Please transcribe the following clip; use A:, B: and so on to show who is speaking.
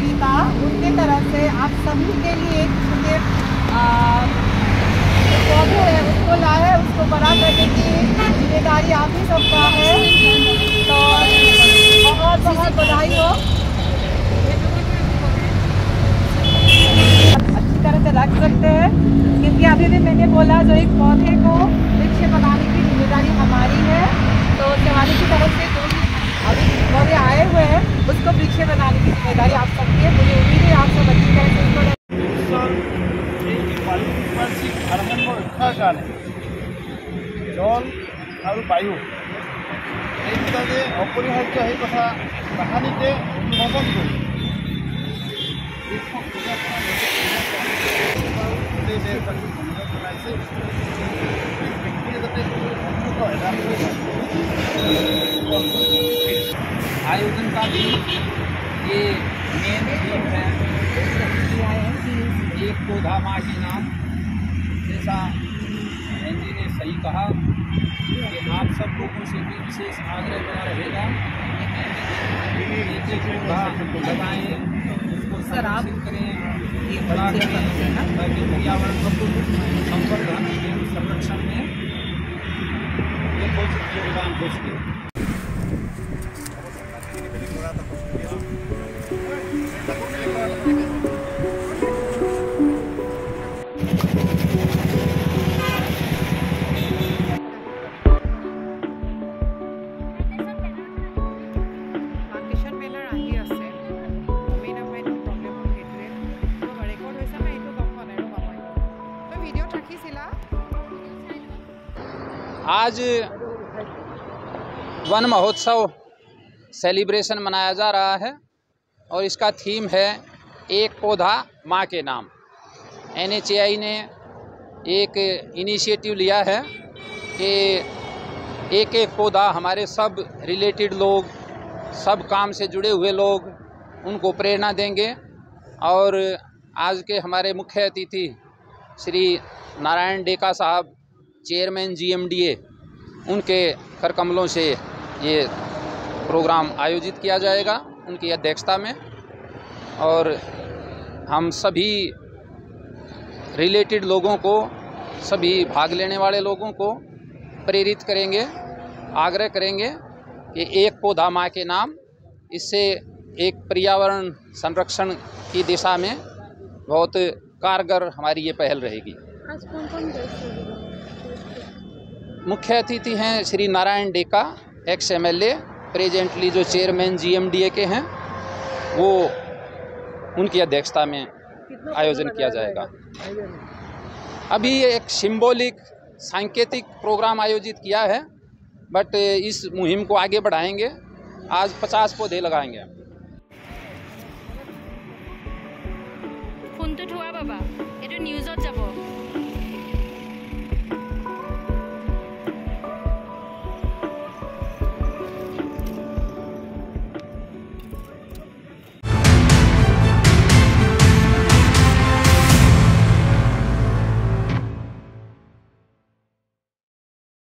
A: सरिता, उनके तरफ से आप सभी के लिए एक छोटे पौधे है उसको लाए है, उसको बड़ा करने की जिम्मेदारी आप ही सबका है। तो बहुत बहुत बधाई हो। अच्छी तरह से रख सकते हैं, क्योंकि अभी भी मैंने बोला जो एक पौधे को वृक्ष बनाने की जिम्मेदारी हमारी है। तो शिवानी की तरफ से जो अभी पौधे आए हुए हैं उसको वृक्ष बनाने की जिम्मेदारी आप सबकी है। मुझे उम्मीद है आप सब अच्छी तरह से उसको
B: रक्षार कारण जल और वायु এই দুটা যে অপরিহার্য সেই কথা কাহানিতে অনুধাবন কৰি
C: आयोजन का भी ये मेन थीम है, एक पौधा माँ के नाम। जैसा एनजी ने सही कहा कि आप सब लोगों से भी विशेष आग्रह बना रहेगा, एक एक पौधा लगाएं, उसको संरक्षित करें, बड़ा करें, ताकि पर्यावरण संवर्धन एवं संरक्षण में यथोचित योगदान हो सके। आज वन महोत्सव सेलिब्रेशन मनाया जा रहा है और इसका थीम है एक पौधा माँ के नाम। NHAI ने एक इनिशिएटिव लिया है कि एक एक पौधा हमारे सब रिलेटेड लोग, सब काम से जुड़े हुए लोग उनको प्रेरणा देंगे। और आज के हमारे मुख्य अतिथि श्री नारायण डेका साहब, चेयरमैन GMDA, उनके कर कमलों से ये प्रोग्राम आयोजित किया जाएगा उनकी अध्यक्षता में। और हम सभी रिलेटेड लोगों को, सभी भाग लेने वाले लोगों को प्रेरित करेंगे, आग्रह करेंगे कि एक पौधा माँ के नाम। इससे एक पर्यावरण संरक्षण की दिशा में बहुत कारगर हमारी ये पहल रहेगी।
D: आज कौन-कौन
C: मुख्य अतिथि हैं Shri Narayan Deka, ex MLA, presently जो चेयरमैन GMDA के हैं, वो उनकी अध्यक्षता में आयोजन किया जाएगा। अभी एक सिंबॉलिक सांकेतिक प्रोग्राम आयोजित किया है, बट इस मुहिम को आगे बढ़ाएंगे। आज 50 पौधे लगाएंगे।
D: फोन तो ठुआ बाबा, ये न्यूज़त जाबो।